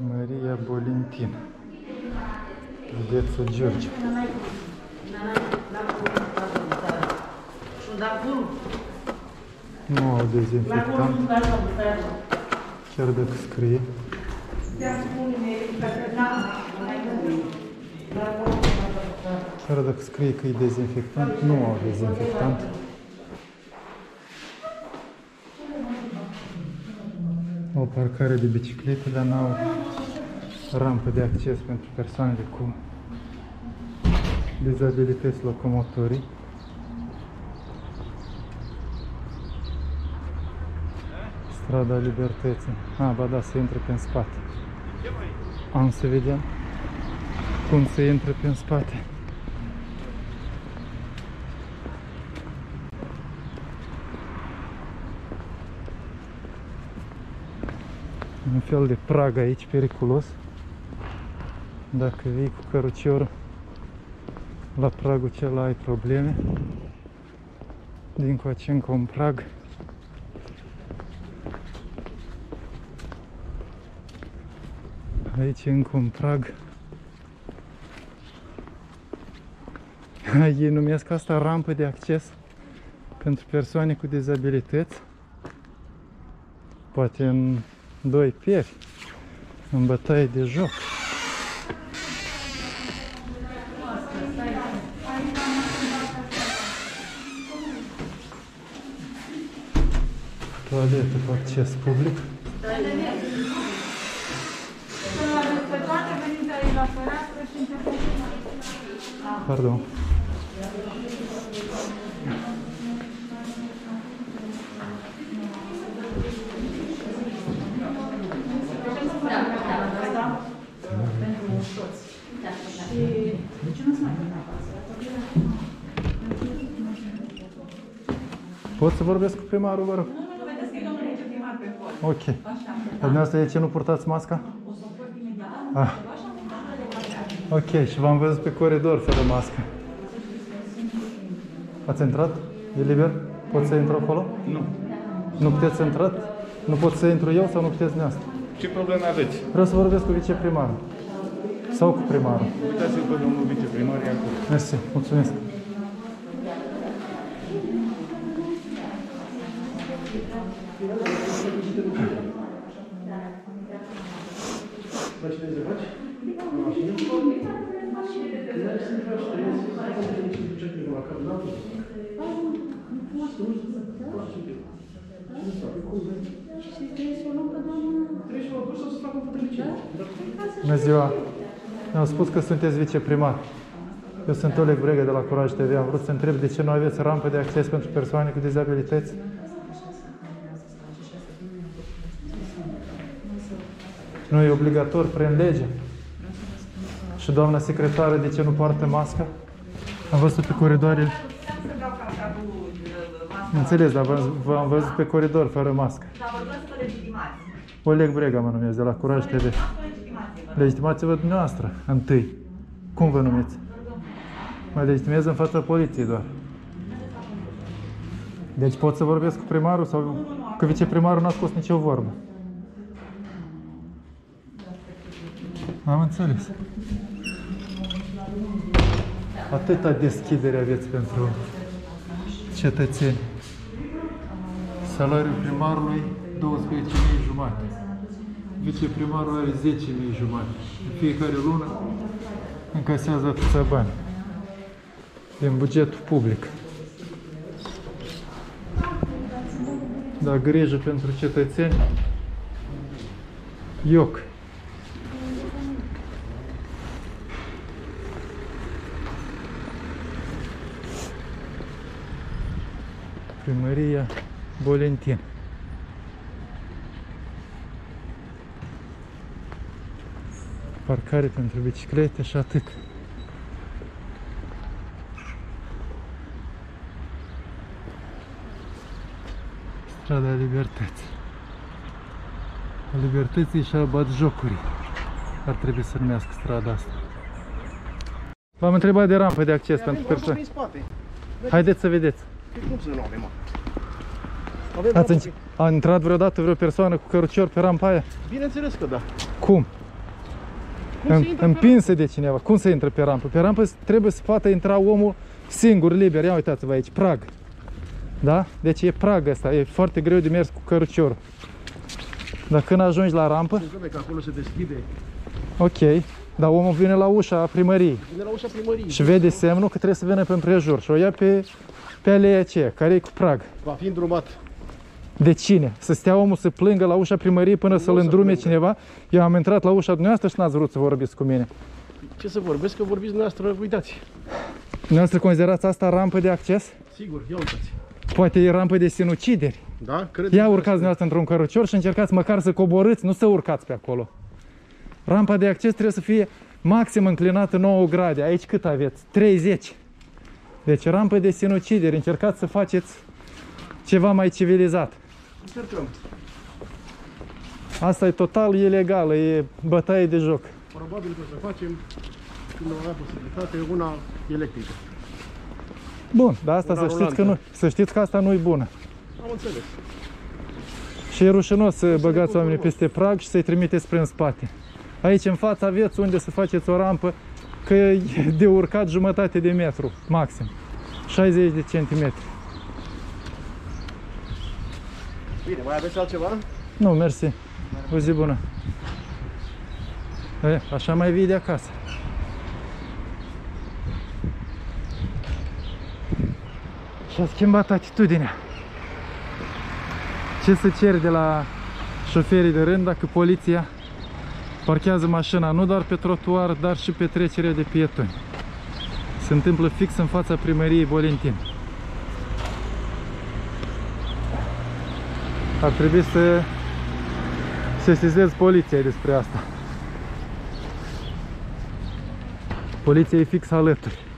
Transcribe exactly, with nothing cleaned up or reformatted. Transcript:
Maria Bolintin, județul Giurgiu. Nu au dezinfectant, chiar dacă scrie. Chiar dacă scrie că e dezinfectant, nu au dezinfectant. O parcare de biciclete, dar n-au rampă de acces pentru persoanele cu dizabilități locomotorii. Strada Libertății. A, ba da, se intră pe în spate. Am să vedem cum se intră pe în spate. Un fel de prag aici, periculos. Dacă vii cu căruciorul la pragul acela ai probleme. Dincoace încă un prag. Aici încă un prag. Ei numesc asta rampă de acces pentru persoane cu dizabilități. Poate în doi pieri, în bătaie de joc. Toaletă cu acces public. Pardon. Pot să vorbesc cu primarul, vă rog? Ok. Dumneavoastră, de ce nu purtați masca? Ah. Ok, și v-am văzut pe coridor fără mască. Ați intrat? E liber? Pot să intru acolo? Nu. Nu puteți intra? Nu pot să intru eu sau nu puteți dumneavoastră? Ce probleme aveți? Vreau să vorbesc cu viceprimarul. Sau cu primarul. Uitați-vă pe domnul viceprimar, e acolo. Mersi, mulțumesc. Bună ziua! Mi-au spus că sunteți viceprimar. Eu sunt Oleg Brega de la Curaj T V. Am vrut să întreb de ce nu aveți rampă de acces pentru persoane cu dizabilități? Nu e obligator prin lege? Și doamna secretară de ce nu poartă mască? Am văzut pe coridoare. Înțeles, dar v-am văzut pe coridor fără mască. Oleg Brega mă numesc, de la Curaj T V. Legitimați-vă dumneavoastră, întâi. Cum vă numiți? Mă legitimez în fața poliției doar. Deci pot să vorbesc cu primarul sau că viceprimarul n-a scos nicio vorbă. Am înțeles. Atâta deschidere aveți pentru cetățeni. Salariul primarului douăsprezece mii jumate. Viceprimarul are zece mii jumate. În fiecare lună încasează atâția bani din bugetul public. Dar grijă pentru cetățeni, ioc. Primăria Bolintin. Parcare pentru biciclete și atât. Strada Libertății. A Libertății și a Batjocurii ar trebui să numească strada asta. V-am întrebat de rampă de acces pentru persoane. Haideți să vedeți. Cum să nu avem? Ați a intrat vreodată vreo persoană cu cărucior pe rampa aia? Bineînțeles că da. Cum? Cum se intră împinsă de cineva. Cum se intră pe rampă? Pe rampă trebuie să poată intra omul singur, liber. Ia uitați-vă aici, prag. Da? Deci e prag ăsta, e foarte greu de mers cu căruciorul. Dar când ajungi la rampă... Înțeleg că acolo se deschide. Ok, dar omul vine la ușa primăriei. Vine la ușa primăriei. Și vede semnul că trebuie să vină pe împrejur. Și o ia pe, pe aleea aceea, care e cu prag. Va fi îndrumat. De cine? Să stea omul să plângă la ușa primăriei până să-l îndrume cineva? Eu am intrat la ușa dumneavoastră și n-ați vrut să vorbiți cu mine. Ce să vorbesc, că vorbiți dumneavoastră, uitați. Dumneavoastră considerați asta rampă de acces? Sigur, ia uitați. Poate e rampă de sinucideri. Da? Cred. Ia urcați dumneavoastră într-un cărucior și încercați măcar să coborâți, nu să urcați pe acolo. Rampa de acces trebuie să fie maxim înclinată nouă grade. Aici cât aveți? treizeci. Deci rampă de sinucideri. Încercați să faceți ceva mai civilizat. Încercăm. Asta e total ilegală, e bătaie de joc. Probabil că o să facem, când vom avea posibilitate, una electrică. Bun, dar asta Una să știți, că nu, rulantă. să știți că asta nu e bună. Am înțeles. Și e rușinos să băgați făcut oamenii frumos. peste prag și să-i trimiteți prin spate. Aici în față aveți unde să faceți o rampă, că e de urcat jumătate de metru, maxim. șaizeci de centimetri. Bine, mai aveți altceva? Nu, mersi. O zi bună. E, așa mai vii de acasă. Și-a schimbat atitudinea. Ce să ceri de la șoferii de rând dacă poliția parchează mașina nu doar pe trotuar, dar și pe trecerea de pietoni? Se întâmplă fix în fața primăriei Bolintin. Ar trebui să sesizez poliția despre asta. Poliția e fix alături.